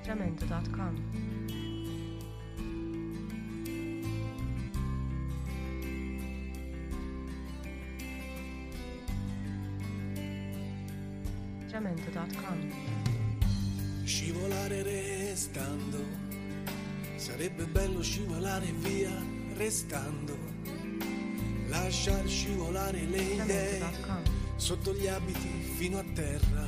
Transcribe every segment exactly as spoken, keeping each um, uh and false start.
jamendo punto com. jamendo punto com. Scivolare restando, sarebbe bello scivolare via restando, lasciar scivolare le idee sotto gli abiti fino a terra.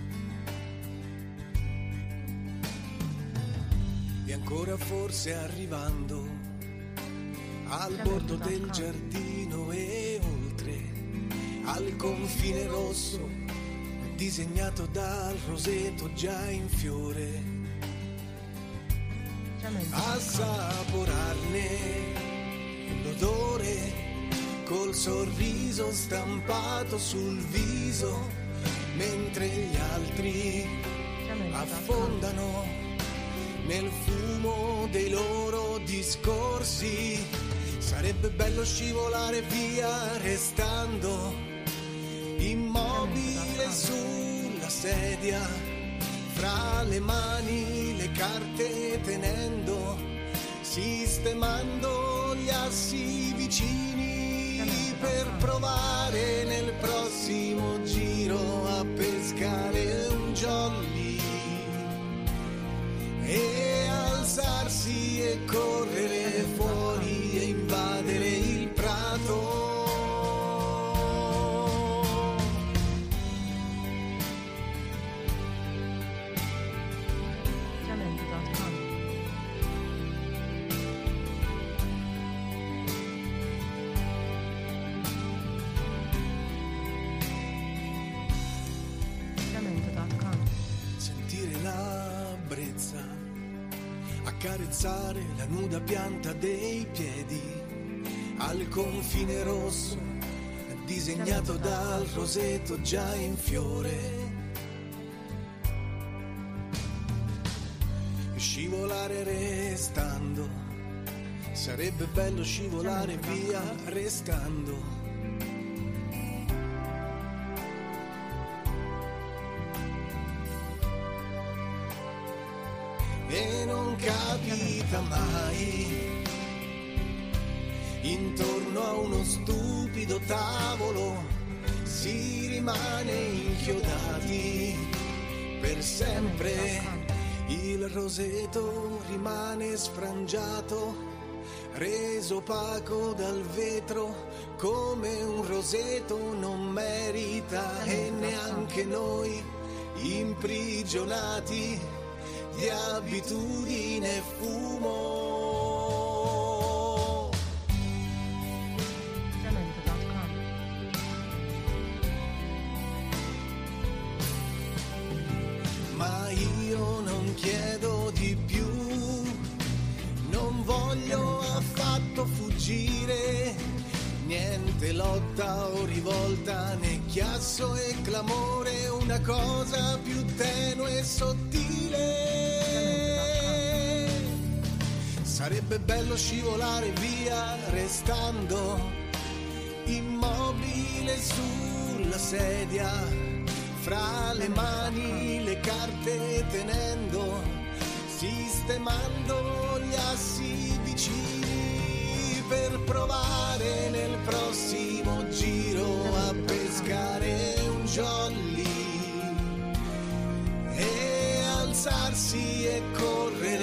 E ancora forse arrivando al bordo del giardino e oltre al confine rosso disegnato dal roseto già in fiore, assaporarne l'odore col sorriso stampato sul viso, mentre gli altri affondano nel fumo dei loro discorsi. Sarebbe bello scivolare via restando immobile sulla sedia, fra le mani le carte tenendo, sistemando gli assi vicini per provare nel prossimo giro a pescare un jolly e alzarsi e correre fuori e invadere il prato. Accarezzare la nuda pianta dei piedi al confine rosso disegnato dal roseto già in fiore, scivolare restando, sarebbe bello scivolare via restando. E non capita mai, intorno a uno stupido tavolo si rimane inchiodati per sempre. Il roseto rimane sfrangiato, reso opaco dal vetro, come un roseto non merita, e neanche noi imprigionati di abitudine e fumo. jamendo punto com. Ma io non chiedo di più, non voglio affatto fuggire, niente lotta o rivolta, né chiasso e clamore, una cosa più tenue e sottile. Sarebbe bello scivolare via restando immobile sulla sedia, fra le mani le carte tenendo, sistemando gli assi vicini per provare nel prossimo giro a pescare un jolly e alzarsi e correre